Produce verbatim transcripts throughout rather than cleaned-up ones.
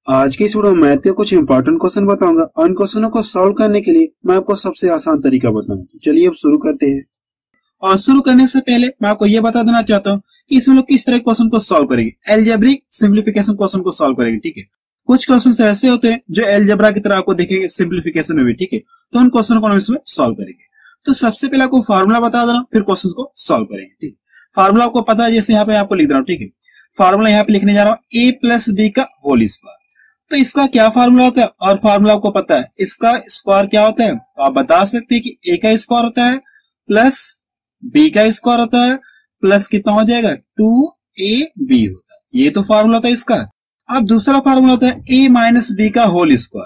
आज की इस वीडियो में मैथ के कुछ इंपॉर्टेंट क्वेश्चन बताऊंगा और इन क्वेश्चनों को सॉल्व करने के लिए मैं आपको सबसे आसान तरीका बताऊंगा। चलिए अब शुरू करते हैं। और शुरू करने से पहले मैं आपको यह बता देना चाहता हूँ कि इसमें लोग किस तरह के क्वेश्चन को सॉल्व करेंगे। एलजेब्रिक सिंप्लीफिकेशन क्वेश्चन को सॉल्व करेंगे, ठीक है। कुछ क्वेश्चन ऐसे होते हैं जो एलजेब्रा की तरह आपको देखेंगे सिंप्लीफिकेशन में भी, ठीक है। तो उन क्वेश्चन को हम इसमें सॉल्व करेंगे। तो सबसे पहले आपको फार्मूला बता दे रहा हूँ, फिर क्वेश्चन को सॉल्व करेंगे, ठीक है। फार्मूला आपको पता है, जैसे यहाँ पे आपको लिख रहा हूँ, ठीक है। फार्मूला यहाँ पे लिखने जा रहा हूँ, ए प्लस बी का होल स्क्वायर। तो इसका क्या फार्मूला होता है और फार्मूला आपको पता है, इसका स्क्वायर क्या होता है। तो आप बता सकते हैं कि ए का स्क्वायर होता है प्लस बी का स्क्वायर होता है प्लस कितना हो जाएगा टू ए बी होता है। ये तो फार्मूला होता है इसका। अब दूसरा फार्मूला होता है ए माइनस बी का whole square,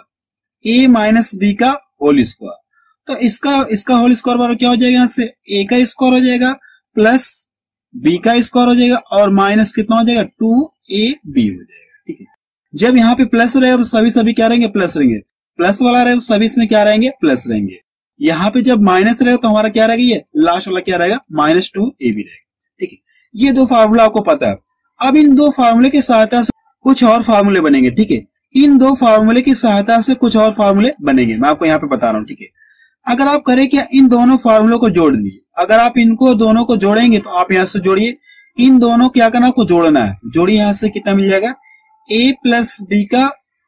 A minus B का होल स्क्वायर। तो इसका इसका होल स्क्वायर बराबर क्या हो जाएगा, यहां से ए का स्क्वायर हो जाएगा प्लस बी का स्क्वायर हो जाएगा और माइनस कितना हो जाएगा टू ए बी हो जाएगा, ठीक है। जब यहाँ पे प्लस रहेगा तो सभी सभी क्या रहेंगे, प्लस रहेंगे। प्लस वाला रहेगा तो सभी इसमें क्या रहेंगे, प्लस रहेंगे। यहाँ पे जब माइनस रहेगा तो हमारा क्या रहेगा, ये लास्ट वाला क्या रहेगा, माइनस टू ए बी रहेगा, ठीक है। ये दो फार्मूला आपको पता है। अब इन दो फार्मूले की सहायता से कुछ और फार्मूले बनेंगे, ठीक है। इन दो फार्मूले की सहायता से कुछ और फार्मूले बनेंगे, मैं आपको यहाँ पे बता रहा हूँ, ठीक है। अगर आप करें क्या, इन दोनों फार्मूलों को जोड़ लीजिए। अगर आप इनको दोनों को जोड़ेंगे तो आप यहाँ से जोड़िए, इन दोनों क्या करना, आपको जोड़ना है। जोड़िए, यहाँ से कितना मिल जाएगा, ए प्लस बी का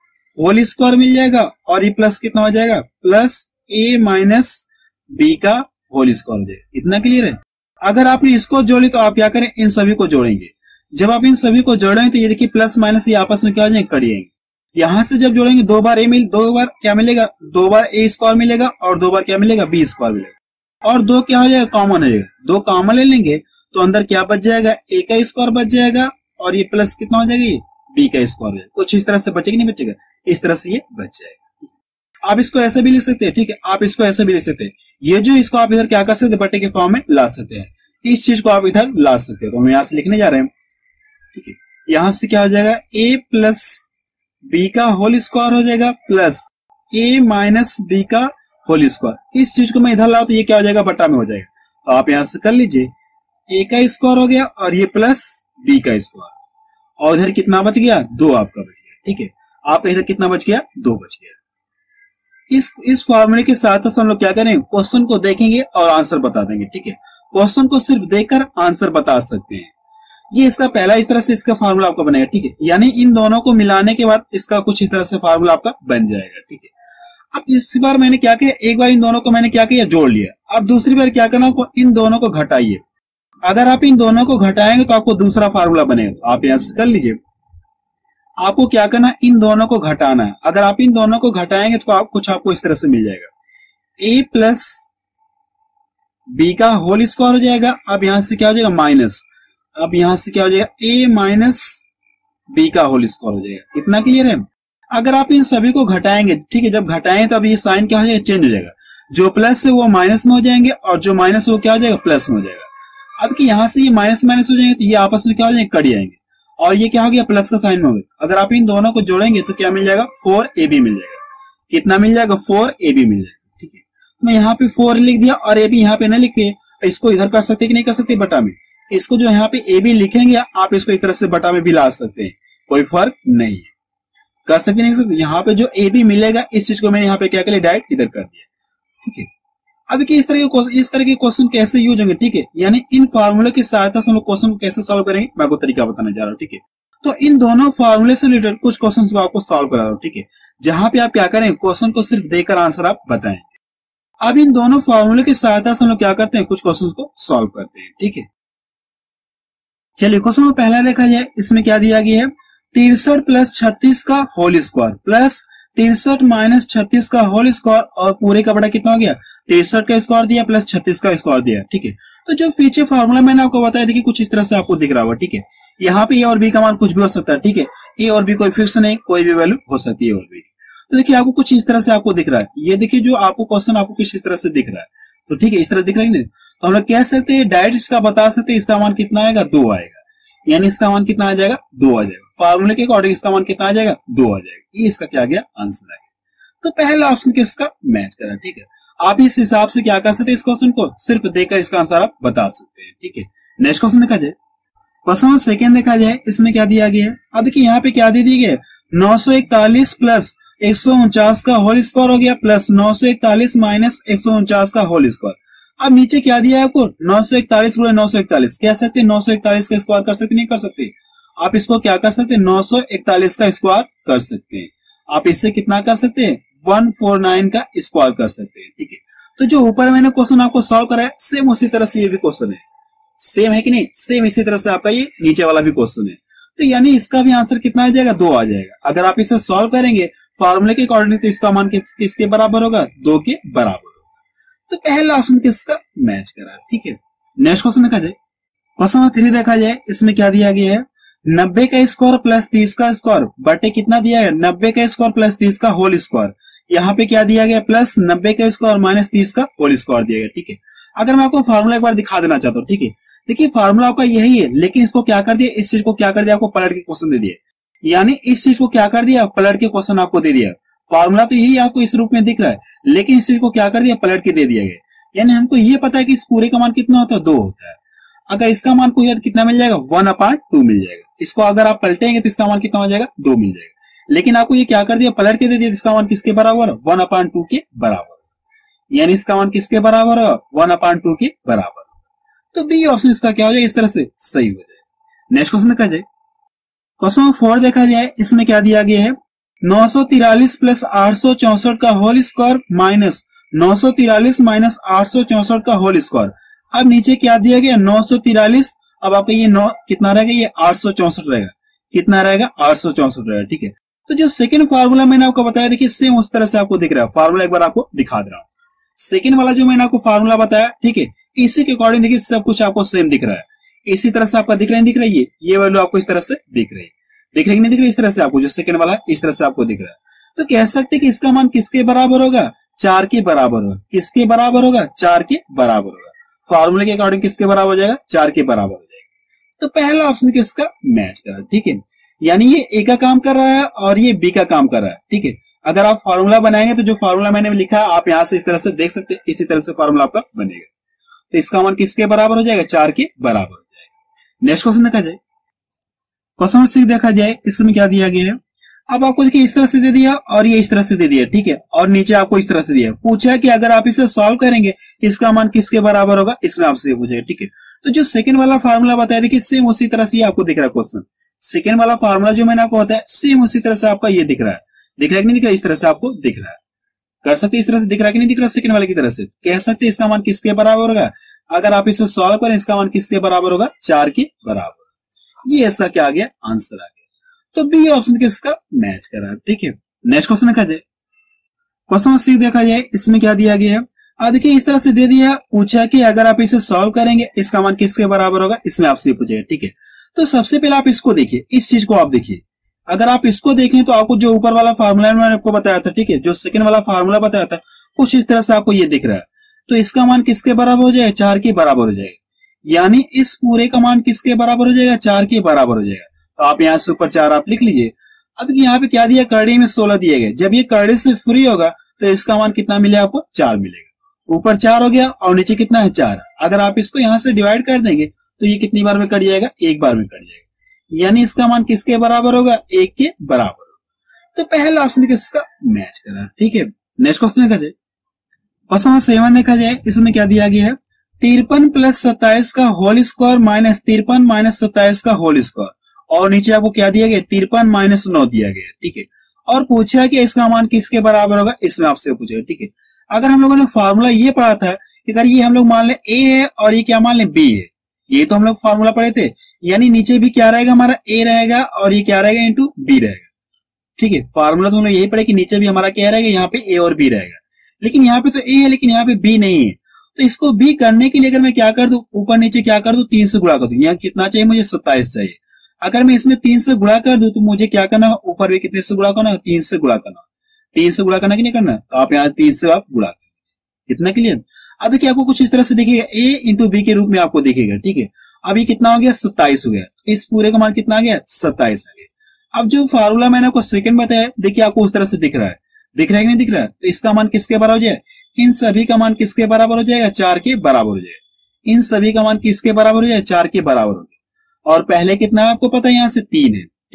होल स्क्वायर मिल जाएगा और ये प्लस कितना हो जाएगा, प्लस ए माइनस बी का होल स्क्वायर हो जाएगा। इतना क्लियर है। अगर आपने इसको जोड़ी तो आप क्या करें, इन सभी को जोड़ेंगे। जब आप इन सभी को जोड़ेंगे तो ये देखिए प्लस माइनस ये आपस में क्या हो जाएंगे, कट जाएंगे। यहां से जब जोड़ेंगे दो बार ए मिल दो बार क्या मिलेगा, दो बार ए स्क्वायर मिलेगा और दो बार क्या मिलेगा, बी स्क्वायर मिलेगा। और दो क्या हो जाएगा, कॉमन हो जाएगा। दो कॉमन ले लेंगे तो अंदर क्या बच जाएगा, ए का स्क्वायर बच जाएगा और ये प्लस कितना हो जाएगा, ये बी का स्क्वायर है। कुछ इस तरह से बचेगा, नहीं बचेगा, इस तरह से ये बच जाएगा। आप इसको ऐसे भी लिख सकते हैं, ठीक है। आप इसको ऐसे भी लिख सकते हैं। ये जो इसको आप इधर क्या कर सकते हैं, बटे के फॉर्म में ला सकते हैं। इस चीज को आप इधर ला सकते हैं। तो हम यहां से लिखने जा रहे हैं, ठीक है। यहां से क्या हो जाएगा, ए प्लस बी का होल स्क्वायर हो जाएगा प्लस ए माइनस बी का होल स्क्वायर। इस चीज को मैं इधर लाऊं तो ये क्या हो जाएगा, बटा में हो जाएगा। तो आप यहां से कर लीजिए, ए का स्क्वायर हो गया और ये प्लस बी का स्क्वायर और इधर कितना बच गया, दो आपका बच गया, ठीक है। आप इधर कितना बच गया, दो बच गया। इस इस फॉर्मूले के साथ हम लोग क्या करें, क्वेश्चन को देखेंगे और आंसर बता देंगे, ठीक है। क्वेश्चन को सिर्फ देखकर आंसर बता सकते हैं। ये इसका पहला इस तरह से इसका फार्मूला आपका बनेगा, ठीक है। यानी इन दोनों को मिलाने के बाद इसका कुछ इस तरह से फार्मूला आपका बन जाएगा, ठीक है। अब इस बार मैंने क्या किया, एक बार इन दोनों को मैंने क्या किया, जोड़ लिया। अब दूसरी बार क्या करना, आपको इन दोनों को घटाइए। अगर आप इन दोनों को घटाएंगे तो आपको दूसरा फार्मूला बनेगा। आप यहां से कर लीजिए। आपको क्या करना, इन दोनों को घटाना है। अगर आप इन दोनों को घटाएंगे तो आप कुछ आपको इस तरह से मिल जाएगा, ए प्लस बी का होल स्क्वायर हो जाएगा। अब यहां से क्या हो जाएगा, माइनस। अब यहां से क्या हो जाएगा, ए माइनस बी का होल स्क्वायर हो जाएगा। इतना क्लियर है। अगर आप इन सभी को घटाएंगे, ठीक है, जब घटाएंगे तो अब ये साइन क्या हो जाएगा, चेंज हो जाएगा। जो प्लस है वो माइनस में हो जाएंगे और जो माइनस वो क्या हो जाएगा, प्लस में हो जाएगा। अब कि यहां से ये माइनस माइनस हो जाएंगे तो ये आपस में क्या हो जाएंगे, कट जाएंगे और ये क्या हो गया, प्लस का साइन में हो गया। अगर आप इन दोनों को जोड़ेंगे तो क्या मिल जाएगा, फोर ए बी मिल जाएगा। कितना मिल जाएगा, फोर ए बी मिल जाएगा, ठीक है। तो मैं यहाँ पे फोर लिख दिया और ए बी यहाँ पे न लिखे, इसको इधर कर सकते कि नहीं कर सकते, बटा में। इसको जो यहाँ पे ए बी लिखेंगे आप इसको इस तरह से बटा में भी ला सकते हैं, कोई फर्क नहीं है। कर सकते नहीं कर सकते। यहाँ पे जो ए बी मिलेगा इस चीज को मैंने यहाँ पे क्या कर लिया, डायरेक्ट इधर कर दिया, ठीक है। अब कि इस तरह के इस तरह के क्वेश्चन कैसे यूज होंगे, ठीक है। यानी इन फार्मूले की सहायता से हम लोग क्वेश्चन को कैसे सॉल्व करेंगे, मैं आपको तरीका बताने जा रहा हूँ, ठीक है। तो इन दोनों फार्मूले से रिलेटेड कुछ क्वेश्चन को आपको सॉल्व करा रहा हूँ, ठीक है। जहां पे आप क्या करें, क्वेश्चन को सिर्फ देकर आंसर आप बताएं। अब इन दोनों फार्मूले की सहायता से हम लोग क्या करते हैं, कुछ क्वेश्चन को सॉल्व करते हैं, ठीक है। चलिए क्वेश्चन को पहला देखा जाए। इसमें क्या दिया गया है, तिरसठ प्लस छत्तीस का होल स्क्वायर प्लस तिरसठ माइनस छत्तीस का होल स्क्वायर और पूरे का बड़ा कितना हो गया, तिरसठ का स्क्वायर दिया प्लस छत्तीस का स्क्वायर दिया, ठीक है। तो जो पीछे फार्मूला मैंने आपको बताया, देखिए कुछ इस तरह से आपको दिख रहा होगा, ठीक है। यहाँ पे ए और बी का मान कुछ भी हो सकता है, ठीक है। ए और बी कोई फिक्स नहीं, कोई भी वैल्यू हो सकती है और बी। तो देखिए आपको कुछ इस तरह से आपको दिख रहा है। ये देखिए जो आपको क्वेश्चन आपको किस इस तरह से दिख रहा है, तो ठीक है, इस तरह दिख रहा है। तो हम लोग कह सकते हैं, डायरेक्ट इसका बता सकते हैं, इसका मान कितना आएगा, दो आएगा। यानी इसका मान कितना आ जाएगा, दो आ जाएगा। फार्मूले के अकॉर्डिंग इसका मान कितना आ जाएगा, दो आ जाएगा। ये इसका क्या आ गया, आंसर आएगा। तो पहला ऑप्शन किसका मैच करा, ठीक है। आप इस हिसाब से क्या कर सकते हैं, इस क्वेश्चन को सिर्फ देखकर इसका आंसर आप बता सकते हैं, ठीक है। नेक्स्ट क्वेश्चन देखा जाए। क्वेश्चन सेकंड देखा जाए, इसमें क्या दिया गया है। अब देखिए यहाँ पे क्या दे दिया गया है, नौ सौ इकतालीस प्लस एक सौ उनचास का होल स्क्वायर हो गया प्लस नौ सौ इकतालीस माइनस एक सौ उनचास का होल स्क्वायर। अब नीचे क्या दिया है आपको, नौ सौ इकतालीस गुणे नौ सौ इकतालीस, कह सकते हैं नौ सौ इकतालीस का स्क्वायर कर सकते नहीं कर सकते, आप इसको क्या कर सकते हैं, नौ सौ इकतालीस का स्क्वायर कर सकते हैं। आप इससे कितना कर सकते हैं, एक सौ उनचास का स्क्वायर कर सकते हैं। ठीक है, तो जो ऊपर मैंने क्वेश्चन आपको सॉल्व करा है सेम उसी तरह से ये भी क्वेश्चन है, सेम है कि नहीं, सेम इसी तरह से आपका ये नीचे वाला भी क्वेश्चन है। तो यानी इसका भी आंसर कितना आ जाएगा, दो आ जाएगा। अगर आप इसे सॉल्व करेंगे फॉर्मूले के अकॉर्डिंग तो इसका मान किस, किसके बराबर होगा, दो के बराबर होगा। तो पहला ऑप्शन किसका मैच करा। ठीक है, नेक्स्ट क्वेश्चन देखा जाए, क्वेश्चन नंबर थ्री देखा जाए, इसमें क्या दिया गया है, नब्बे का स्क्वायर प्लस तीस का स्क्वायर बटे कितना दिया है, नब्बे का स्क्वायर प्लस तीस का होल स्क्वायर। यहाँ पे क्या दिया गया, प्लस नब्बे का स्क्वायर माइनस तीस का होल स्क्वायर दिया गया। ठीक है, अगर मैं आपको फार्मूला एक बार दिखा देना चाहता हूँ। ठीक है, देखिए फार्मूला आपका यही है, लेकिन इसको क्या कर दिया, इस चीज को क्या कर दिया, आपको पलट के क्वेश्चन दे दिया, यानी इस चीज को क्या कर दिया, पलट के क्वेश्चन आपको दे दिया। फार्मूला तो यही आपको इस रूप में दिख रहा है, लेकिन इस चीज को क्या कर दिया, पलट के दे दिया गया। यानी हमको ये पता है कि इस पूरे का मान कितना होता है, दो होता है। अगर इसका मान कोई कितना मिल जाएगा, वन अपॉन टू मिल जाएगा। इसको अगर आप पलटेंगे तो इसका मान कितना हो जाएगा, दो मिल जाएगा। लेकिन आपको ये क्या कर दिया, पलट के दे दिया, इसका मान किसके बराबर, वन अपॉन टू के बराबर। यानी इसका मान किसके बराबर है, वन अपॉन टू के बराबर। तो बी ऑप्शन इसका क्या हो जाएगा, इस तरह से सही हो जाए। नेक्स्ट क्वेश्चन देखा जाए, क्वेश्चन नंबर फोर देखा जाए, इसमें क्या दिया गया है, नौ सौ तिरालीस प्लस आठ सौ चौसठ का होल स्क्वायर माइनस नौ सौ तिरालीस माइनस आठ सौ चौसठ का होल स्क्वायर। अब नीचे क्या दिया गया, नौ सौ तिरालीस, अब आपका ये नौ कितना रहेगा, ये आठ सौ चौसठ रहेगा, कितना रहेगा, आठ सौ चौसठ रहेगा। ठीक है, तो जो सेकंड फार्मूला मैंने आपको बताया, देखिए सेम उस तरह से आपको दिख रहा है। फार्मूला एक बार आपको दिखा दे रहा हूं, सेकंड वाला जो मैंने आपको फार्मूला बताया, ठीक है, इसी के अकॉर्डिंग देखिए सब कुछ आपको सेम दिख रहा है। इसी तरह से आपका दिख रहा है, दिख रही है, ये वैल्यू आपको इस तरह से दिख रही है, दिख रही नहीं दिख रही, इस तरह से आपको जो सेकंड वाला इस तरह से आपको दिख रहा है। तो कह सकते हैं कि इसका मान किसके बराबर होगा, चार के बराबर होगा। किसके बराबर होगा, चार के बराबर होगा। फॉर्मूले के अकॉर्डिंग किसके बराबर हो जाएगा, चार के बराबर हो जाएगा। तो पहला ऑप्शन किसका मैच कर रहा है। ठीक है, यानी ये ए का काम कर रहा है और ये बी का काम कर रहा है। ठीक है, अगर आप फॉर्मूला बनाएंगे तो जो फॉर्मूला मैंने लिखा है आप यहां से इस तरह से देख सकते हैं, इसी तरह से फॉर्मूला आपका बनेगा। तो इसका मान किसके बराबर हो जाएगा, चार के बराबर हो जाएगा। नेक्स्ट क्वेश्चन देखा जाए, क्वेश्चन नंबर सिक्स देखा जाए, इसमें क्या दिया गया है, अब आपको देखिए इस तरह से दे दिया और ये इस तरह से दे दिया। ठीक है, और नीचे आपको इस तरह से दिया, पूछा है कि अगर आप इसे सॉल्व करेंगे इसका मान किसके बराबर होगा, इसमें आपसे पूछेगा। ठीक है, तो जो सेकंड वाला फार्मूला बताया, देखिए सेम उसी तरह से आपको दिख रहा है क्वेश्चन। सेकंड वाला फार्मूला जो मैंने आपको बताया सेम उसी तरह से आपका ये दिख रहा है, दिख रहा है कि नहीं दिख रहा है, इस तरह से आपको दिख रहा है। कर सकते इस तरह से दिख रहा है कि नहीं दिख रहा, सेकंड वाले की तरह से कह सकते इसका मान किसके बराबर होगा, अगर आप इसे सॉल्व करें इसका मान किसके बराबर होगा, चार के बराबर। ये इसका क्या आ गया, आंसर आ गया। तो बी ऑप्शन किसका मैच कर रहा है। ठीक है, नेक्स्ट क्वेश्चन देखा जाए, क्वेश्चन नंबर सिक्स देखा जाए, इसमें क्या दिया गया है, अब देखिए इस तरह से दे दिया, पूछा कि अगर आप इसे सॉल्व करेंगे इसका मान किसके बराबर होगा, इसमें आपसे पूछेगा। ठीक है, तो सबसे पहले आप इसको देखिए, इस चीज को आप देखिए। अगर आप इसको देखें तो आपको जो ऊपर वाला फार्मूला मैंने आपको बताया था, ठीक है, जो सेकंड वाला फार्मूला बताया था कुछ इस तरह से आपको ये दिख रहा है। तो इसका मान किसके बराबर हो जाएगा, चार के बराबर हो जाएगा। यानी इस पूरे का मान किसके बराबर हो जाएगा, चार के बराबर हो जाएगा। तो आप यहाँ से ऊपर चार आप लिख लीजिए। अब यहाँ पे क्या दिया, करड़ी में सोलह दिए गए, जब ये करड़ी से फ्री होगा तो इसका मान कितना मिलेगा, आपको चार मिलेगा। ऊपर चार हो गया और नीचे कितना है, चार। अगर आप इसको यहाँ से डिवाइड कर देंगे तो ये कितनी बार में कट जाएगा, एक बार में कट जाएगा। यानी इसका मान किसके बराबर होगा, एक के बराबर होगा। तो पहला ऑप्शन किसका मैच कर रहा है। ठीक है, नेक्स्ट क्वेश्चन देखा जाए, क्वेश्चन सेवन देखा जाए, इसमें क्या दिया गया है, तिरपन प्लस सत्ताईस का होल स्क्वायर माइनस तिरपन माइनस सत्ताईस का होल स्क्वायर, और नीचे आपको क्या दिया गया, तिरपन माइनस नौ दिया गया। ठीक है, और पूछा कि इसका मान किसके बराबर होगा, इसमें आपसे पूछेगा। ठीक है, अगर हम लोगों ने फॉर्मूला ये पढ़ा था कि अगर ये हम लोग मान ले ए है और ये क्या मान ले बी है, ये तो हम लोग फॉर्मूला पढ़े थे, यानी नीचे भी क्या रहेगा, हमारा ए रहेगा और ये क्या रहेगा, इंटू बी रहेगा। ठीक है, फॉर्मूला तो हम लोग यही पढ़े कि नीचे भी हमारा क्या रहेगा, यहाँ पे ए और बी रहेगा। लेकिन यहाँ पे तो ए है लेकिन यहाँ पे बी नहीं है, तो इसको बी करने के लिए अगर मैं क्या कर दूं, ऊपर नीचे क्या कर दूं, तीन से गुणा कर दूं। यहाँ कितना चाहिए मुझे, सत्ताईस चाहिए। अगर मैं इसमें तीन से गुणा कर दूं तो मुझे क्या करना है, ऊपर भी कितने से गुणा करना है, तीन से गुणा करना। तीन से गुणा करना कि नहीं करना, तो आप यहाँ तीन से आप गुणा करेंगे। कितना क्लियर। अब देखिए आपको कुछ इस तरह से दिखेगा, ए इंटू बी के रूप में आपको दिखेगा। ठीक है, अब ये कितना हो गया, सत्ताईस हो गया। इस पूरे का मान कितना आ गया, सत्ताईस आ गया। अब जो फार्मूला मैंने आपको सेकंड बताया, देखिए आपको उस तरह से दिख रहा है, दिख रहा है कि नहीं दिख रहा है। तो इसका मान किसके बराबर हो जाए, इन सभी का मान किसके बराबर हो जाएगा, चार के बराबर हो जाएगा। इन सभी का मान किसके बराबर हो जाए, चार के बराबर हो जाए। और पहले कितना है आपको पता है, यहाँ से तीन है। ठीक है,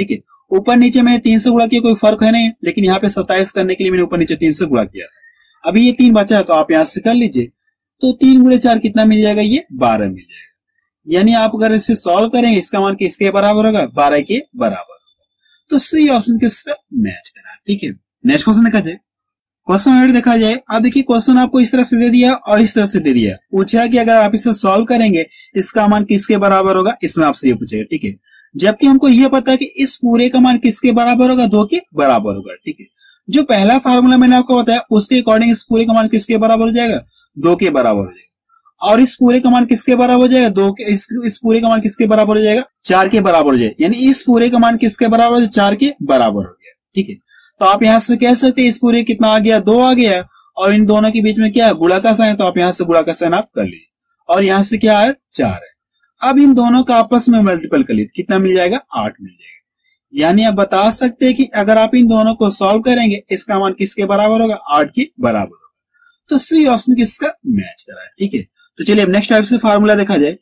ऊपर नीचे मैंने तीन से गुणा किया, कोई फर्क है नहीं, लेकिन यहाँ पे सत्ताईस करने के लिए मैंने ऊपर नीचे तीन से गुणा किया। अभी ये तीन बचा है तो आप यहाँ से कर लीजिए, तो तीन गुणे चार कितना मिल जाएगा, ये बारह मिल जाएगा। यानी आप अगर इसे सॉल्व करेंगे इसका मान किसके बराबर होगा, बारह के बराबर होगा। तो सी ऑप्शन किसका मैच करा। ठीक है, नेक्स्ट क्वेश्चन देखा जाए। क्वेश्चन नंबर देखा जाए, अब देखिए क्वेश्चन आपको इस तरह से दे दिया और इस तरह से दे दिया, पूछा कि अगर आप इसे सॉल्व करेंगे इसका मान किसके बराबर होगा, इसमें आपसे ये पूछेगा। ठीक है, जबकि हमको ये पता है कि इस पूरे का मान किसके बराबर होगा, दो के बराबर होगा। ठीक है, जो पहला फार्मूला मैंने आपको बताया उसके अकॉर्डिंग इस पूरे का मान किसके बराबर हो जाएगा, दो के बराबर हो जाएगा। और इस पूरे का मान किसके बराबर हो जाएगा, दो के, इस, इस पूरे का मान किसके बराबर हो जाएगा, चार के बराबर हो जाएगा। यानी इस पूरे का मान किसके बराबर हो जाएगा, चार के बराबर हो गया। ठीक है, तो आप यहां से कह सकते हैं इस पूरे कितना आ गया, दो आ गया, और इन दोनों के बीच में क्या है, गुणा का साइन, तो आप यहां से गुणा का साइन आप कर लीजिए, और यहां से क्या है, चार है। अब इन दोनों का आपस में मल्टीपल कर लीजिए, कितना मिल जाएगा, आठ मिल जाएगा। यानी आप बता सकते हैं कि अगर आप इन दोनों को सॉल्व करेंगे इसका मान किसके बराबर होगा, आठ के बराबर होगा। तो सी ऑप्शन किसका मैच करा है। ठीक है, तो चलिए अब नेक्स्ट टाइप से फार्मूला देखा जाए।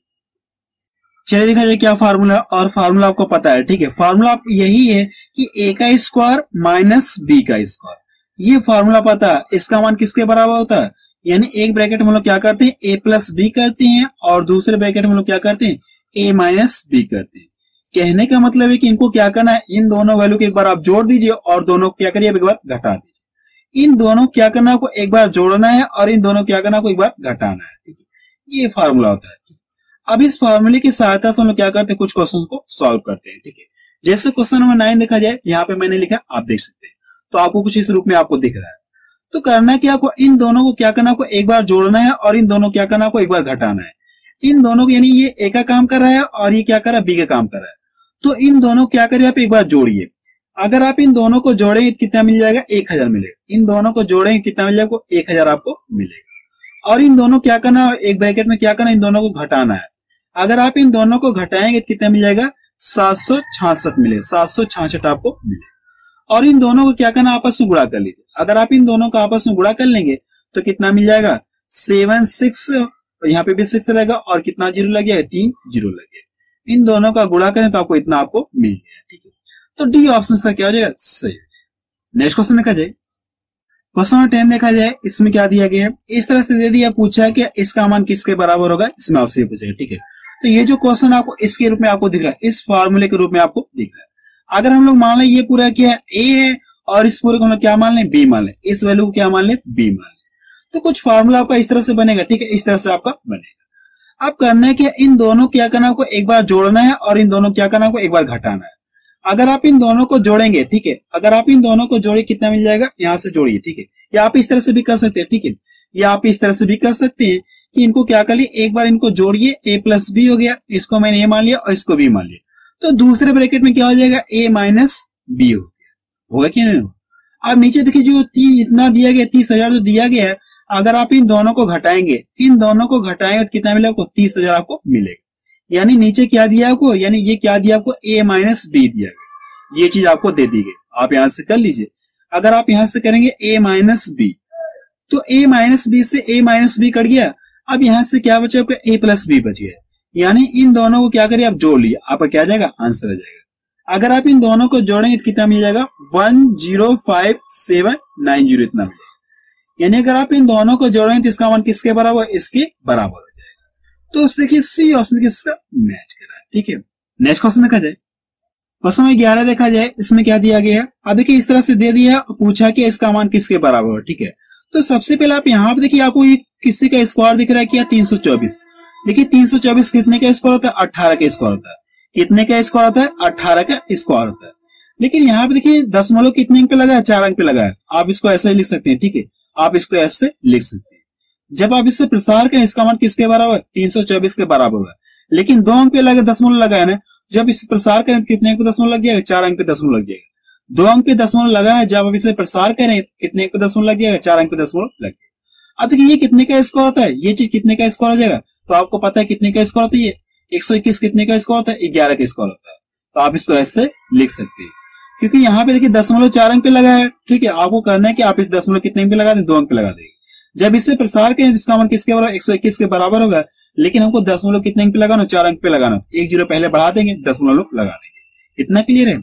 चलिए देखा जाए क्या फार्मूला, और फार्मूला आपको पता है। ठीक है, फार्मूला यही है कि ए का स्क्वायर माइनस बी का स्क्वायर, ये फार्मूला पता है, इसका मान किसके बराबर होता है। यानी एक ब्रैकेट में हम लोग क्या करते हैं, ए प्लस बी करते हैं, और दूसरे ब्रैकेट में हम लोग क्या करते हैं, ए माइनस बी करते हैं। कहने का मतलब है कि इनको क्या करना है, इन दोनों वैल्यू को एक बार आप जोड़ दीजिए और दोनों क्या करिए, एक बार घटा दीजिए। इन दोनों क्या करना है, आपको एक बार जोड़ना है, और इन दोनों क्या करना है, आपको एक बार घटाना है। ठीक है, ये फार्मूला होता है। अब इस फार्मूले की सहायता से हम लोग क्या करते हैं, कुछ क्वेश्चन को सॉल्व करते हैं। ठीक है, जैसे क्वेश्चन नंबर नाइन देखा जाए, यहाँ पे मैंने लिखा, आप देख सकते हैं, तो आपको कुछ इस रूप में आपको दिख रहा है। तो करना क्या, आपको इन दोनों को क्या करना, आपको एक बार जोड़ना है, और इन दोनों क्या करना, आपको एक बार घटाना है। इन दोनों को, यानी ये ए का काम कर रहा है और ये क्या कर रहा है, बी का काम कर रहा है। तो इन दोनों क्या करिए, आप एक बार जोड़िए। अगर आप इन दोनों को जोड़ेंगे कितना मिल जाएगा, एक हजार मिलेगा। इन दोनों को जोड़ेंगे कितना मिल जाएगा, एक हजार आपको मिलेगा। और इन दोनों क्या करना, एक ब्रैकेट में क्या करना, इन दोनों को घटाना है। अगर आप इन दोनों को घटाएंगे कितना मिल जाएगा, सात सौ छियासठ मिलेगा, सात सौ छियासठ आपको मिलेगा। और इन दोनों को क्या करना, आपस में गुणा कर लीजिए। अगर आप इन दोनों को आपस में गुणा कर लेंगे तो कितना मिल जाएगा, सेवन सिक्स, यहाँ पे भी सिक्स रहेगा, और कितना जीरो लग गया, तीन जीरो लग गया। इन दोनों का गुणा करें तो आपको इतना आपको मिल गया। ठीक है, तो डी ऑप्शन का क्या हो जाएगा, सही। नेक्स्ट क्वेश्चन देखा जाए, क्वेश्चन नंबर टेन देखा जाए, इसमें क्या दिया गया है, इस तरह से दे दिया, पूछा है कि इसका मान किसके बराबर होगा, इसमें आपसे पूछेगा। ठीक है, तो ये जो क्वेश्चन आपको इसके रूप में आपको दिख रहा है, इस फार्मूले के रूप में आपको दिख रहा है। अगर हम लोग मान लें ये पूरा क्या है, ए है, और इस पूरे को हम लोग क्या मान लें, बी मान लें, इस वैल्यू को क्या मान लें, बी मान लें, तो कुछ फार्मूला आपका इस तरह से बनेगा। ठीक है, इस तरह से आपका बनेगा। अब करना है क्या, इन दोनों क्या करना, आपको एक बार जोड़ना है, और इन दोनों क्या करना, आपको एक बार घटाना है। अगर आप इन दोनों को जोड़ेंगे, ठीक है, अगर आप इन दोनों को जोड़े कितना मिल जाएगा, यहां से जोड़िए। ठीक है, या आप इस तरह से भी कर सकते हैं। ठीक है, या आप इस तरह से भी कर सकते हैं कि इनको क्या कर लिए, एक बार इनको जोड़िए, ए प्लस बी हो गया, इसको मैंने ए मान लिया और इसको बी मान लिया, तो दूसरे ब्रैकेट में क्या हो जाएगा, ए माइनस बी हो गया। होगा कि नहीं। अब नीचे देखिए जो तीन इतना दिया गया, तीस हजार जो दिया गया है, अगर आप इन दोनों को घटाएंगे, इन दोनों को घटाएंगे तो कितना मिलेगा आपको, तीस हजार आपको मिलेगा। यानी नीचे क्या दिया आपको, यानी ये क्या दिया आपको, ए माइनस बी दिया गया, ये चीज आपको दे दी गई। आप यहां से कर लीजिए। अगर आप यहां से करेंगे ए माइनस बी, तो ए माइनस बी से ए माइनस बी कट गया। अब यहां से क्या बचा आपका, ए प्लस बी बच गया। यानी इन दोनों को क्या करिए, आप जोड़ लिए, आपका क्या जाएगा, आंसर आ जाएगा। अगर आप इन दोनों को जोड़ेंगे तो कितना मिल जाएगा, one zero five seven nine zero इतना मिलेगा। यानी अगर आप इन दोनों को जोड़ेंगे तो इसका मान किसके बराबर, इसके बराबर हो जाएगा। तो देखिए सी ऑप्शन किसका मैच कर रहा है। ठीक है, नेक्स्ट क्वेश्चन देखा जाए, क्वेश्चन में ग्यारह देखा जाए, इसमें क्या दिया गया है। अब देखिए इस तरह से दे दिया, पूछा कि इसका मान किसके बराबर हो। ठीक है, तो सबसे पहले आप यहाँ पे देखिए, आपको ये किसी का स्क्वायर दिख रहा है क्या, तीन सौ चौबीस। देखिए तीन सौ चौबीस कितने का स्क्वायर होता है, अठारह का स्क्वायर होता है। कितने का स्क्वायर होता है, अठारह का स्क्वायर होता है। लेकिन यहाँ पे देखिए दशमलव कितने अंक पे लगा है, चार अंक पे लगा है। आप इसको ऐसे ही लिख सकते हैं। ठीक है, आप इसको ऐसे लिख सकते हैं। जब आप इससे प्रसार करें, इसका मान किसके बराबर है, तीन सौ चौबीस के बराबर है। लेकिन दो अंक पे लगे, दशमलव लगा है ना, जब इसे प्रसार करें कितने अंक पे दशमलव लग जाएगा, चार अंक पे दशमलव लग जाएगा। दो अंक पे दशमलव लगा है, जब आप इसे प्रसार करें कितने अंक पे दशमलव लग जाएगा, चार अंक पे दशमलव लग जाएगा। अब देखिए ये कितने का स्क्वायर होता है, ये चीज कितने का स्क्वायर हो जाएगा, तो आपको पता है कितने का स्क्वायर होता है, ये एक सौ इक्कीस कितने का स्क्वायर होता है, ग्यारह का स्क्वायर होता है। तो आप इसको ऐसे लिख सकते हैं, क्योंकि यहाँ पे देखिए दशमलव चार अंक पे लगा है। ठीक है, आपको करना है कि आप इस दशमलव कितने अंक पे लगा दें, दो अंक पे लगा देंगे। जब इससे प्रसार करें इसका मान किसके बराबर, एक सौ इक्कीस के बराबर होगा। लेकिन हमको दशमलव कितने अंक पे लगाना, चार अंक पे लगाना। एक जीरो पहले बढ़ा देंगे, दशमलव लगा देंगे। इतना क्लियर है।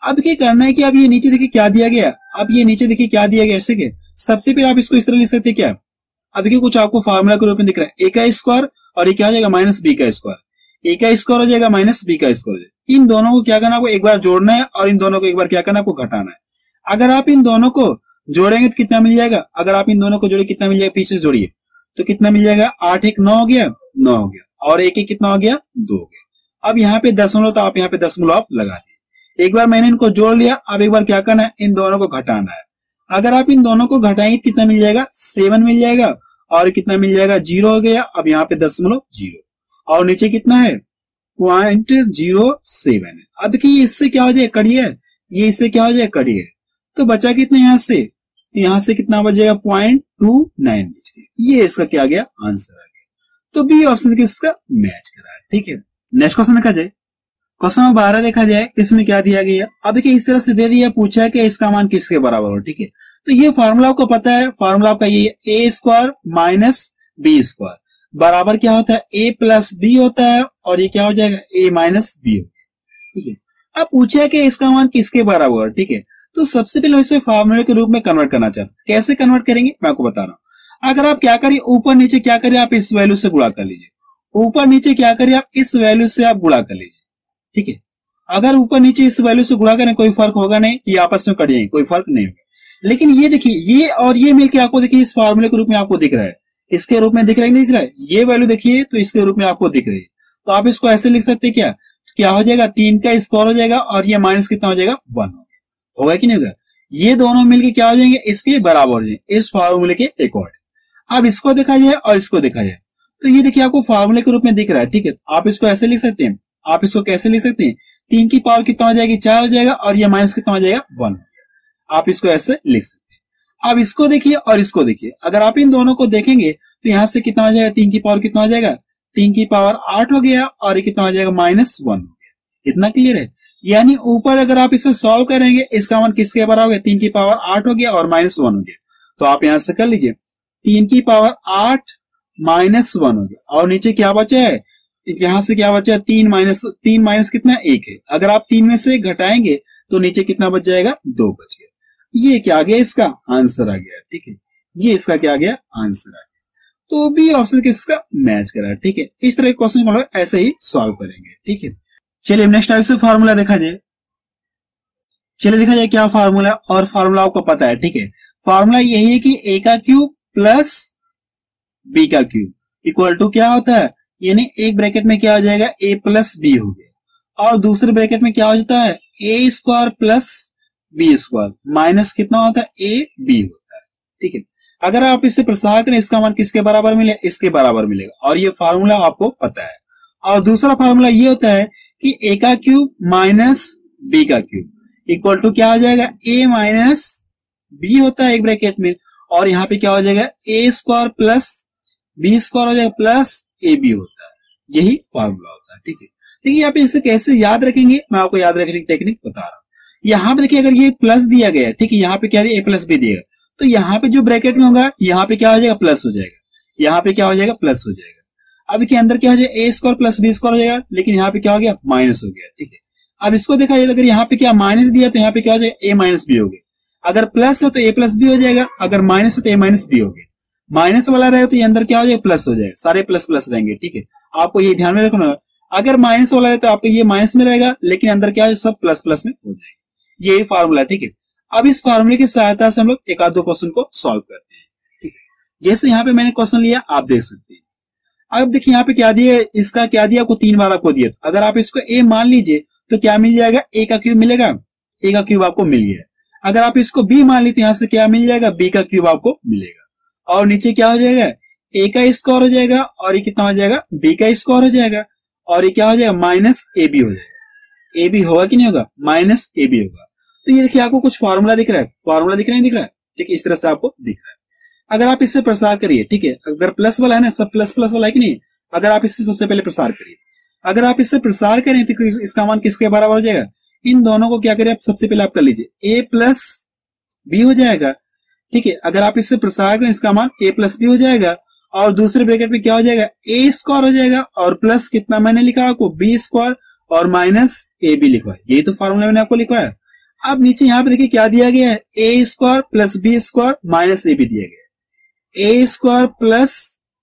अब क्या करना है कि अब ये नीचे देखिए क्या दिया गया, अब ये नीचे देखिए क्या दिया गया, ऐसे के सबसे पहले आप इसको इस तरह लिख सकते हैं क्या, अब देखिए कुछ आपको फार्मूला के रूप में दिख रहा है, ए का स्क्वायर और ये क्या हो जाएगा माइनस बी का स्क्वायर, ए का स्क्वायर हो जाएगा माइनस बी का स्क्वायर। इन दोनों को क्या करना, आपको एक बार जोड़ना है और इन दोनों को एक बार क्या करना, आपको घटाना है। अगर आप इन दोनों को जोड़ेंगे तो कितना मिल जाएगा, अगर आप इन दोनों को जोड़े कितना मिल जाएगा, पीछे से जोड़िए तो कितना मिल जाएगा, आठ एक नौ हो गया, नौ हो गया और एक एक कितना हो गया, दो हो गया। अब यहाँ पे दशमलव, तो आप यहाँ पे दशमलव आप लगा दिए। एक बार मैंने इनको जोड़ लिया, अब एक बार क्या करना है, इन दोनों को घटाना है। अगर आप इन दोनों को घटाएंगे कितना मिल जाएगा, सेवन मिल जाएगा और कितना मिल जाएगा, जीरो हो गया। अब यहाँ पे दशमलव जीरो और नीचे कितना है, पॉइंट जीरो सेवन है। अब देखिए इससे क्या हो जाएगा, कड़िए, ये इससे क्या हो जाएगा, कड़िए, तो बचा कितना यहाँ से, यहाँ से कितना बचेगा, पॉइंट टू नाइन बच गया। ये इसका क्या आ गया, आंसर आ गया। तो बी ऑप्शन किसका मैच करा है। ठीक है, नेक्स्ट क्वेश्चन देखा जाए, क्वेश्चन नंबर बारह देखा जाए, इसमें क्या दिया गया। अब देखिए इस तरह से दे दिया, पूछा है कि इसका मान किसके बराबर हो। ठीक है, तो ये फॉर्मूला आपको पता है, फॉर्मूला आपका ये A square minus B square बराबर क्या होता है, ए प्लस बी होता है और ये क्या हो जाएगा, ए माइनस बी हो गया। ठीक है, अब पूछा है कि इसका मान किसके बराबर है। ठीक है, तो सबसे पहले इसे फार्मूले के रूप में कन्वर्ट करना चाहते हैं। कैसे कन्वर्ट करेंगे मैं आपको बता रहा हूं। अगर आप क्या करिए, ऊपर नीचे क्या करिए, आप इस वैल्यू से गुणा कर लीजिए, ऊपर नीचे क्या करिए, आप इस वैल्यू से आप गुणा कर लीजिए। ठीक है, अगर ऊपर नीचे इस वैल्यू से गुणा करें कोई फर्क होगा नहीं, ये आपस में कट जाएंगे, कोई फर्क नहीं होगा। लेकिन ये देखिए, ये और ये मिलकर आपको देखिए इस फार्मूले के रूप में आपको दिख रहा है, इसके रूप में दिख रहा है, नहीं दिख रहा है, ये वैल्यू देखिए तो इसके रूप में आपको दिख रही है। तो आप इसको ऐसे लिख सकते हैं क्या, क्या हो जाएगा, तीन का स्क्वायर हो जाएगा और ये माइनस कितना हो जाएगा, वन हो गया, होगा कि नहीं होगा। ये दोनों मिलके क्या हो जाएंगे, इसके बराबर हो जाएंगे इस फार्मूले के अकॉर्डिंग। अब इसको देखा जाए और इसको देखा जाए तो ये देखिए आपको फार्मूले के रूप में दिख रहा है। ठीक है, आप इसको ऐसे लिख सकते हैं, आप इसको कैसे लिख सकते हैं, तीन की पावर कितना हो जाएगी, चार हो जाएगा और ये माइनस कितना हो जाएगा, वन। आप इसको ऐसे लिख सकते हैं। अब इसको देखिए और इसको देखिए, अगर आप इन दोनों को देखेंगे तो यहां से कितना हो जाएगा, तीन की पावर कितना हो जाएगा, तीन की पावर आठ हो गया और ये कितना हो जाएगा, माइनस वन हो गया। इतना क्लियर है। यानी ऊपर अगर आप इसे सॉल्व करेंगे, इसका मान किसके बराबर हो गया, तीन की पावर आठ हो गया और माइनस वन हो गया। तो आप यहां से कर लीजिए, तीन की पावर आठ माइनस वन हो गया और नीचे क्या बचा है, यहां से क्या बचा है, तीन माइनस तीन माइनस कितना, एक है। अगर आप तीन में से घटाएंगे तो नीचे कितना बच जाएगा, दो बच गया। ये क्या आ गया, इसका आंसर आ गया। ठीक है, ये इसका क्या आ गया, आंसर आ गया। तो बी ऑप्शन किसका मैच करा है। ठीक है, इस तरह के क्वेश्चन को ऐसे ही सॉल्व करेंगे। ठीक है, चलिए नेक्स्ट टाइप से फार्मूला देखा जाए। चलिए देखा जाए क्या फार्मूला, और फार्मूला आपको पता है। ठीक है, फार्मूला यही है कि ए का क्यूब प्लस बी का क्यूब इक्वल टू क्या होता है, यानी एक ब्रैकेट में क्या हो जाएगा, ए प्लस बी हो गया और दूसरे ब्रैकेट में क्या हो जाता है, A square plus B square minus कितना होता है, ए बी होता है। ठीक है, अगर आप इससे प्रसार करें इसका मान किसके बराबर मिले, इसके बराबर मिलेगा और ये फार्मूला आपको पता है। और दूसरा फार्मूला ये होता है कि ए का क्यूब माइनस बी का क्यूब इक्वल टू क्या हो जाएगा, ए माइनस बी होता है एक ब्रैकेट में और यहाँ पे क्या हो जाएगा, A square plus B square हो जाएगा प्लस ए बी होता है। यही फार्मूला होता है। ठीक है, देखिए यहाँ पे इसे कैसे याद रखेंगे, मैं आपको याद रखने की टेक्निक बता रहा हूँ। यहाँ पे देखिए अगर ये प्लस दिया गया है, ठीक है, यहाँ पे क्या दिया, ए प्लस बी दिया, तो यहाँ पे जो ब्रैकेट में होगा यहाँ पे क्या हो जाएगा, प्लस हो जाएगा, यहाँ पे क्या हो जाएगा, प्लस हो जाएगा। अब के अंदर क्या हो जाएगा, A square plus B square हो जाएगा, लेकिन यहाँ पे क्या हो गया, माइनस हो गया। ठीक है, अब इसको देखा जाए अगर यहाँ पे क्या माइनस दिया तो यहाँ पे क्या हो जाएगा, ए माइनस बी हो गया। अगर प्लस है तो ए प्लस बी हो जाएगा, अगर माइनस है तो ए माइनस बी हो गया। माइनस वाला रहे तो ये अंदर क्या हो जाएगा, प्लस हो जाएगा, सारे प्लस प्लस रहेंगे। ठीक है, आपको ये ध्यान में रखना, अगर माइनस वाला है तो आपको ये माइनस में रहेगा, लेकिन अंदर क्या है, सब प्लस प्लस में हो जाएगा। यही फार्मूला। ठीक है, अब इस फार्मूले की सहायता से हम लोग एक आध दो क्वेश्चन को सॉल्व करते हैं। ठीक है, जैसे यहाँ पे मैंने क्वेश्चन लिया, आप देख सकते हैं। अब देखिए यहाँ पे क्या दिया, इसका क्या दिया, आपको तीन बार आपको दिया। अगर आप इसको ए मान लीजिए तो क्या मिल जाएगा, ए का क्यूब मिलेगा, ए का क्यूब आपको मिल गया। अगर आप इसको बी मान ली तो यहाँ से क्या मिल जाएगा, बी का क्यूब आपको मिलेगा और नीचे क्या हो जाएगा, ए का स्क्वायर हो जाएगा और ये कितना हो जाएगा, बी का स्क्वायर हो जाएगा और ये क्या हो जाएगा, माइनस ए बी हो जाएगा। ए बी होगा कि नहीं होगा, माइनस ए बी होगा। तो ये देखिए आपको कुछ फार्मूला दिख रहा है, फार्मूला दिख रहा है, दिख रहा है। ठीक है, इस तरह से आपको दिख रहा है। अगर आप इससे प्रसार करिए, ठीक है, अगर प्लस वाला है ना, सब प्लस प्लस वाला है कि नहीं, अगर आप इससे सबसे पहले प्रसार करिए, अगर आप इससे प्रसार करें तो इसका मान किसके बराबर हो जाएगा, इन दोनों को क्या करें, आप सबसे पहले आप कर लीजिए, ए प्लस बी हो जाएगा। ठीक है, अगर आप इससे प्रसार करें इसका मान ए प्लस बी हो जाएगा और दूसरे ब्रैकेट में क्या हो जाएगा, ए स्क्वायर हो जाएगा और प्लस कितना मैंने लिखा आपको, बी स्क्वायर और माइनस ए बी लिखा है। यही तो फार्मूला मैंने आपको लिखा है। अब नीचे यहाँ पे देखिए क्या दिया गया है, A square plus B square minus A B दिया गया है। A square plus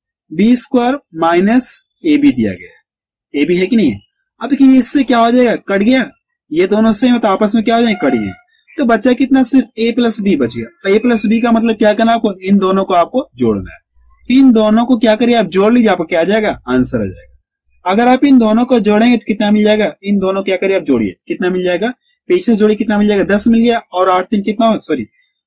B square minus A B दिया गया है। ए बी है कि नहीं है। अब देखिए इससे क्या हो जाएगा, कट गया, ये दोनों से मतलब आपस में क्या हो जाएंगे, कट गए। तो बच्चा कितना, सिर्फ ए प्लस बी बच गया। ए प्लस बी का मतलब क्या करना आपको, इन दोनों को आपको जोड़ना है। इन दोनों को क्या करिए आप जोड़ लीजिए, आपको क्या आ जाएगा, आंसर आ जाएगा। अगर आप इन दोनों को जोड़ेंगे तो कितना मिल जाएगा, इन दोनों क्या करिए आप जोड़िए, कितना मिल जाएगा, पीछे से जोड़िए कितना मिल जाएगा, दस मिल गया। और आठ तीन कितना, सॉरी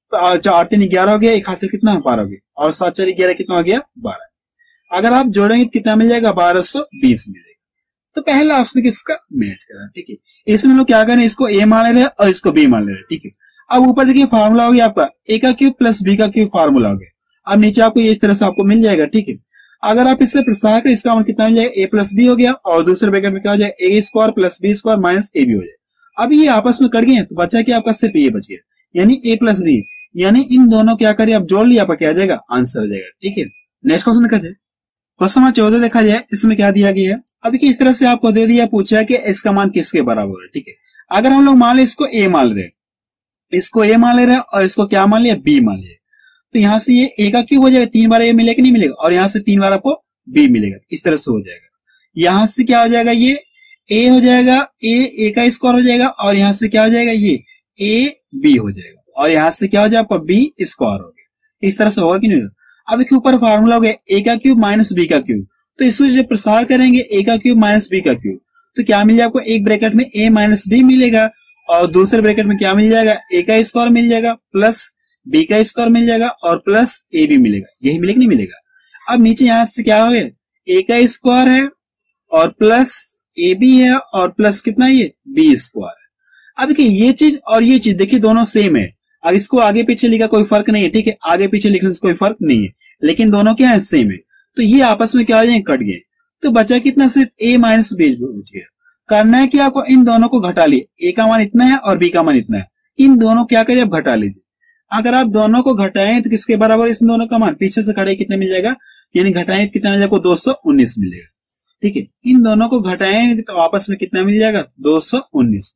आठ तीन ग्यारह हो गया, एक हाथ से कितना, बारह हो गया। और सात चार ग्यारह कितना हो गया, बारह। अगर आप जोड़ेंगे तो कितना मिल जाएगा, बारह सौ बीस मिलेगा। तो पहला ऑप्शन किसका मैच करा, ठीक है। इसमें लोग क्या करें, इसको ए मान ले रहे हैं और इसको बी मान ले रहे हैं, ठीक है। अब ऊपर देखिए फार्मूला हो गया आपका ए का क्यूब प्लस बी का क्यूब फार्मूला हो गया। अब नीचे आपको इस तरह से आपको मिल जाएगा, ठीक है। अगर आप इससे प्रसार करें, इसका मतलब कितना मिल जाएगा, ए प्लस बी हो गया और दूसरे ब्रैकेट में क्या हो जाएगा, A square plus B square minus A B हो जाएगा। अब ये आपस में कट गए तो बचा क्या आपका, सिर्फ ये बच गया, यानी ए प्लस बी, यानी इन दोनों क्या करिए आप जोड़ लिया, आपका क्या आ जाएगा, आंसर आ जाएगा, ठीक है। नेक्स्ट क्वेश्चन देखा जाए, क्वेश्चन नंबर चौदह देखा जाए, इसमें क्या दिया गया है। अब देखिए इस तरह से आपको दे दिया, पूछा है कि इसका मान किसके बराबर है, ठीक है। अगर हम लोग मान ले इसको ए मान ले रहे हैं, इसको ए मान ले रहे हैं और इसको क्या मान लिया, बी मान लिया, तो यहां से ये ए का क्यूब हो जाएगा, तीन बार ए मिलेगा कि नहीं मिलेगा, और यहां से तीन बार आपको बी मिलेगा, इस तरह से हो जाएगा। यहां से क्या हो जाएगा, ये ए हो जाएगा, ए ए का स्क्वायर हो जाएगा, और यहां से क्या हो जाएगा, ये ए बी हो जाएगा, और यहां से क्या हो जाएगा, बी स्क्वायर हो गया। इस तरह से होगा कि नहीं होगा। अब इसके ऊपर फार्मूला हो गया ए का क्यूब माइनस बी का क्यूब, तो इसको जब प्रसार करेंगे ए का क्यूब माइनस बी का क्यूब, तो क्या मिल जाएगा आपको, एक ब्रैकेट में ए माइनस बी मिलेगा और दूसरे ब्रैकेट में क्या मिल जाएगा, ए का स्क्वायर मिल जाएगा प्लस बी का स्क्वायर मिल जाएगा और प्लस ए बी मिलेगा। यही मिलेगा नहीं मिलेगा। अब नीचे यहां से क्या हो गया, ए का स्क्वायर है और प्लस ए बी है और प्लस कितना, ये बी स्क्वायर है। अब देखिए ये चीज और ये चीज देखिए दोनों सेम है। अब इसको आगे पीछे लिखा कोई फर्क नहीं है, ठीक है, आगे पीछे लिखने से कोई फर्क नहीं है, लेकिन दोनों क्या है, सेम है। तो ये आपस में क्या हो जाए, कट गए। तो बचा कितना, सिर्फ ए माइनस बी बच गया। करना है कि आपको इन दोनों को घटा लिए, ए का मान इतना है और बी का मान इतना है, इन दोनों क्या करिए आप घटा लीजिए। अगर आप दोनों को घटाएं तो किसके बराबर, इस दोनों का मान पीछे से खड़े कितने मिल जाएगा, यानी घटाएं कितना मिल जाएगा, दो सौ उन्नीस मिलेगा, ठीक है। इन दोनों को घटाएं तो आपस में कितना मिल जाएगा, दो सौ उन्नीस।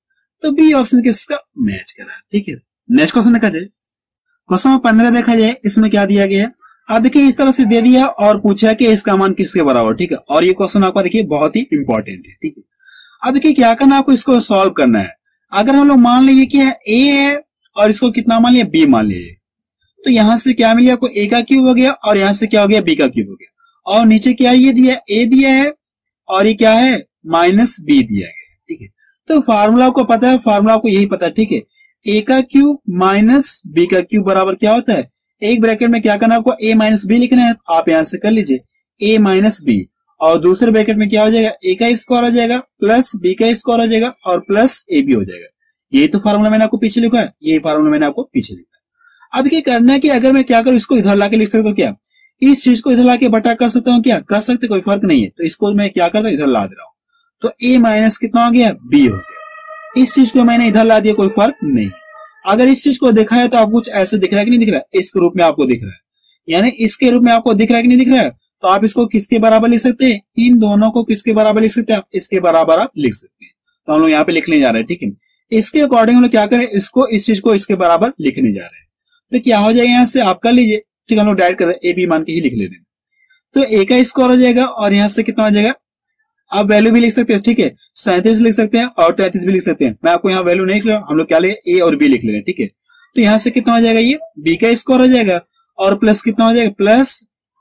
तो बी ऑप्शन किसका मैच करा, ठीक है। नेक्स्ट क्वेश्चन देखा जाए, क्वेश्चन नंबर पंद्रह देखा जाए, इसमें क्या दिया गया है। अब देखिए इस तरह से दे दिया और पूछा है कि इसका मान किसके बराबर, ठीक है। और ये क्वेश्चन आपका देखिए बहुत ही इंपॉर्टेंट है, ठीक है। अब देखिए क्या करना, आपको इसको सॉल्व करना है। अगर हम लोग मान लीजिए कि ए है और इसको कितना मान लिया, बी मान लीजिए, तो यहां से क्या मिल गया आपको, ए का क्यूब हो गया और यहां से क्या हो गया, बी का क्यूब हो गया, और नीचे क्या ये दिया, ए दिया है और ये क्या है, माइनस बी दिया गया, ठीक है। तो फार्मूला आपको पता है, फार्मूला आपको यही पता है, ठीक है। ए का क्यूब माइनस बी का क्यूब बराबर क्या होता है, एक ब्रैकेट में क्या करना आपको, ए माइनस बी लिखना है, तो आप यहां से कर लीजिए ए माइनस बी, और दूसरे ब्रैकेट में क्या हो जाएगा, ए का स्क्वायर हो जाएगा प्लस बी का स्क्वायर हो जाएगा और प्लस ए बी हो जाएगा। ये तो फार्मूला मैंने आपको पीछे लिखा है, ये फार्मूला मैंने आपको पीछे लिखा है। अब क्या करना है कि अगर मैं क्या करूं, इसको इधर लाके लिख सकता हूं, क्या इस चीज को इधर लाके बटा कर सकता हूं, क्या कर सकते, कोई फर्क नहीं है। तो इसको मैं क्या करता हूं, इधर ला दे रहा हूं, तो ए माइनस कितना हो गया, बी हो गया। इस चीज को मैंने इधर ला दिया, कोई फर्क नहीं। अगर इस चीज को देखा है तो आप कुछ ऐसे दिख रहा है कि नहीं दिख रहा है, इस रूप में आपको दिख रहा है, यानी इसके रूप में आपको दिख रहा है कि नहीं दिख रहा है, तो आप इसको किसके बराबर लिख सकते हैं, इन दोनों को किसके बराबर लिख सकते हैं, आप इसके बराबर आप लिख सकते हैं। तो हम लोग यहाँ पे लिखने जा रहे हैं, ठीक है। इसके अकॉर्डिंग हम लोग क्या करें, इसको इस चीज को इसके बराबर लिखने जा रहे हैं। तो क्या हो जाएगा, यहाँ से आप कर लीजिए, ठीक है, हम लोग डायरेक्ट कर रहे हैं, ए बी मान के ही लिख ले रहे हैं। तो ए का स्क्वायर हो जाएगा और यहाँ से कितना हो जाएगा, आप वैल्यू भी लिख सकते हैं, ठीक है, सैंतीस लिख सकते हैं और तैंतीस भी लिख सकते हैं। मैं आपको यहाँ वैल्यू नहीं लिख रहा हूं, हम लोग क्या ले, ए और बी लिख ले रहे हैं, ठीक है। तो यहाँ से कितना हो जाएगा, ये बी का स्क्वायर हो जाएगा और प्लस कितना हो जाएगा, प्लस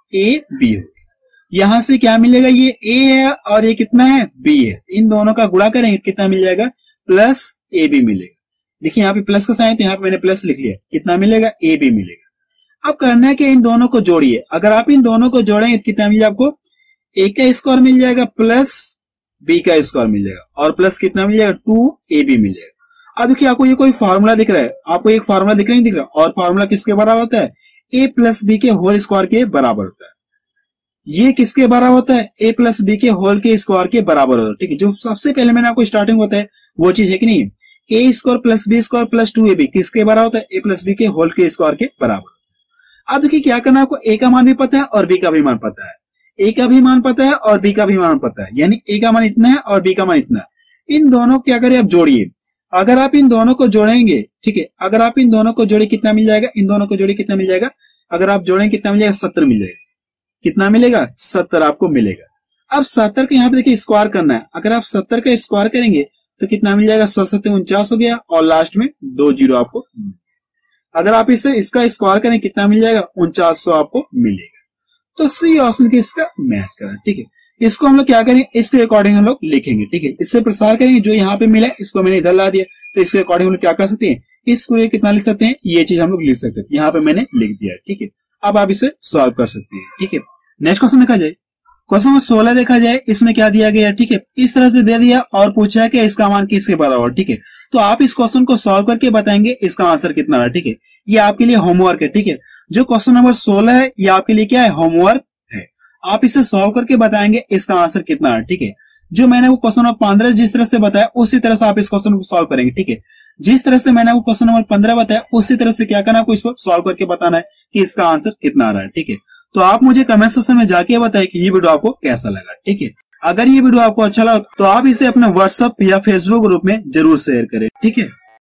ए बी हो। यहां से क्या मिलेगा, ये ए है और ये कितना है, बी है, इन दोनों का गुणा करेंगे कितना मिल जाएगा, प्लस ए बी मिलेगा। देखिए यहाँ पे प्लस का साइन, तो यहाँ पे मैंने प्लस लिख लिया, कितना मिलेगा, ए बी मिलेगा। अब करना है कि इन दोनों को जोड़िए। अगर आप इन दोनों को जोड़ेंगे तो कितना मिलेगा आपको, ए का स्क्वायर मिल जाएगा प्लस बी का स्क्वायर मिल जाएगा और प्लस कितना मिल जाएगा, टू ए बी मिल जाएगा। अब देखिए आपको ये कोई फार्मूला दिख रहा है, आपको एक फार्मूला दिख रहा है, नहीं दिख रहा, और फार्मूला किसके बराबर होता है, ए प्लस बी के होल स्क्वायर के बराबर होता है। ये किसके बराबर होता है, ए प्लस बी के होल के स्क्वायर के बराबर होता है, ठीक है। जो सबसे पहले मैंने आपको स्टार्टिंग होता है वो चीज है कि नहीं, A square plus B square plus two A B किसके बराबर होता है, ए प्लस बी के होल के स्क्वायर के बराबर। अब देखिए क्या करना, आपको ए का मान भी पता है और बी का भी मान पता है, ए का भी मान पता है और बी का भी मान पता है, यानी ए का मान इतना है और बी का मान इतना है। इन दोनों क्या करें आप जोड़िए। अगर आप इन दोनों को जोड़ेंगे, ठीक है, अगर आप इन दोनों को जोड़े कितना मिल जाएगा, इन दोनों को जोड़े कितना मिल जाएगा, अगर आप जोड़ेंगे कितना मिल जाएगा, सत्तर मिल जाएगा। कितना मिलेगा, सत्तर आपको मिलेगा। अब सत्तर के यहाँ पे देखिए स्क्वायर करना है, अगर आप सत्तर का स्क्वायर करेंगे तो कितना मिल जाएगा, सौ सत्तर उनचास हो गया और लास्ट में दो जीरो आपको। अगर आप इसे इसका स्क्वायर करें कितना मिल जाएगा, उनचास सौ आपको मिलेगा। तो सी ऑप्शन के इसका मैच करें, ठीक है। इसको हम लोग क्या करेंगे, इसके अकॉर्डिंग हम लोग लिखेंगे, ठीक है। इससे प्रसार करेंगे, जो यहाँ पे मिला इसको मैंने इधर ला दिया, तो इसके अकॉर्डिंग हम लोग क्या कर सकते हैं, इस पूरे कितना लिख सकते हैं, ये चीज हम लोग लिख सकते हैं, यहाँ पे मैंने लिख दिया, ठीक है। अब आप इसे सॉल्व कर सकते हैं, ठीक है। नेक्स्ट क्वेश्चन देखा जाए, क्वेश्चन नंबर सोलह देखा जाए, इसमें क्या दिया गया, ठीक है, इस तरह से दे दिया और पूछा है कि इसका मान किसके बराबर, ठीक है। तो आप इस क्वेश्चन को सॉल्व करके बताएंगे इसका आंसर कितना रहा, ठीक है। ये आपके लिए होमवर्क है, ठीक है। जो क्वेश्चन नंबर सोलह है ये आपके लिए क्या है, होमवर्क है। आप इसे सॉल्व करके बताएंगे इसका आंसर कितना है, ठीक है। जो मैंने वो क्वेश्चन नंबर पंद्रह जिस तरह से बताया उसी तरह से आप इस क्वेश्चन को सॉल्व करेंगे, ठीक है। जिस तरह से मैंने वो क्वेश्चन नंबर पंद्रह बताया उसी तरह से क्या करना है, आपको इसको सॉल्व करके बताना है कि इसका आंसर कितना आ रहा है, ठीक है। तो आप मुझे कमेंट सेक्शन में जाके बताएं कि ये वीडियो आपको कैसा लगा, ठीक है। अगर ये वीडियो आपको अच्छा लगा तो आप इसे अपने व्हाट्सएप या फेसबुक ग्रुप में जरूर शेयर करें, ठीक है।